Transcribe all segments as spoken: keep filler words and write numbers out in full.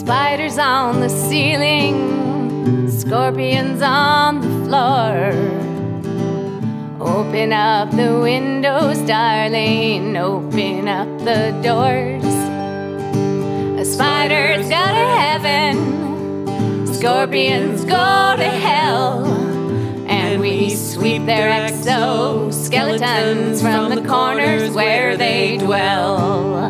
Spiders on the ceiling, scorpions on the floor. Open up the windows, darling, open up the doors. A spider's go to heaven, scorpions go to hell, and we sweep their exoskeletons from the corners where they dwell.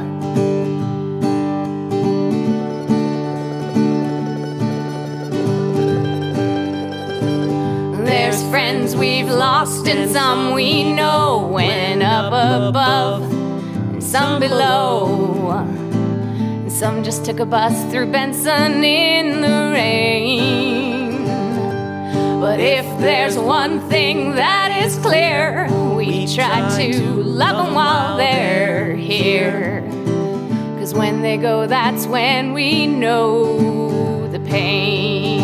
There's friends we've lost and some we know went up above and some below. And some just took a bus through Benson in the rain. But if there's one thing that is clear, we try to love them while they're here. 'Cause when they go, that's when we know the pain.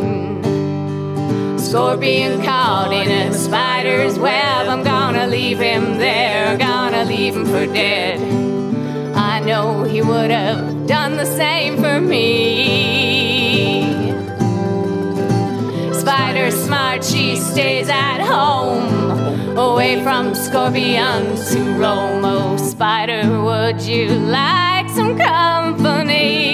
Scorpion caught in a spider's web, I'm gonna leave him there, gonna leave him for dead. I know he would have done the same for me. Spider's smart, she stays at home, away from scorpions who roam. Oh, spider, would you like some company?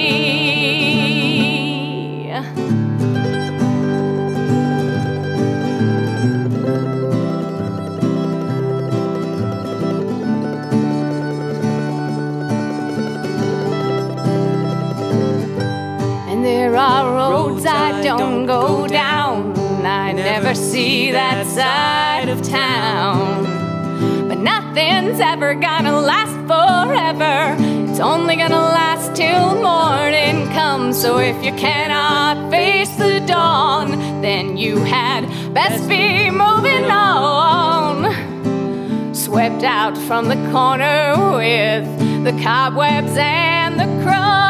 There are roads I don't go down, I never see that side of town. But nothing's ever gonna last forever, it's only gonna last till morning comes. So if you cannot face the dawn, then you had best be moving on. Swept out from the corner with the cobwebs and the crumbs.